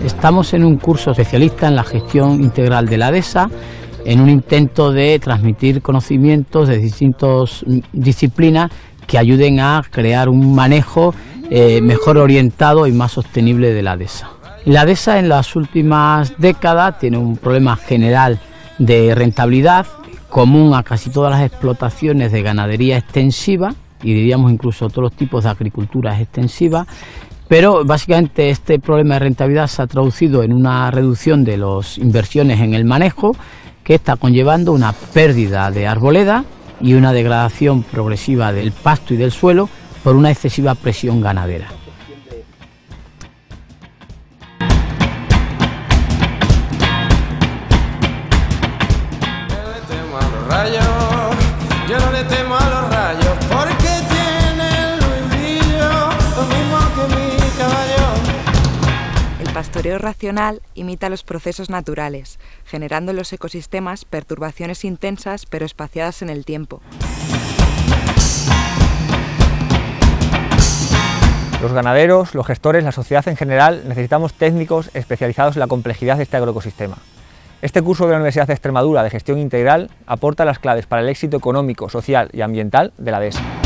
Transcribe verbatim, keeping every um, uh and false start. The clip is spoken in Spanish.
Estamos en un curso especialista en la gestión integral de la dehesa, en un intento de transmitir conocimientos de distintas disciplinas que ayuden a crear un manejo eh, mejor orientado y más sostenible de la dehesa. La dehesa en las últimas décadas tiene un problema general de rentabilidad común a casi todas las explotaciones de ganadería extensiva y diríamos incluso todos los tipos de agricultura extensiva, pero básicamente este problema de rentabilidad se ha traducido en una reducción de las inversiones en el manejo que está conllevando una pérdida de arboleda y una degradación progresiva del pasto y del suelo por una excesiva presión ganadera. Yo no le temo a los rayos porque tiene el brillo, lo mismo que mi caballo. El pastoreo racional imita los procesos naturales, generando en los ecosistemas perturbaciones intensas pero espaciadas en el tiempo. Los ganaderos, los gestores, la sociedad en general necesitamos técnicos especializados en la complejidad de este agroecosistema. Este curso de la Universidad de Extremadura de Gestión Integral aporta las claves para el éxito económico, social y ambiental de la dehesa.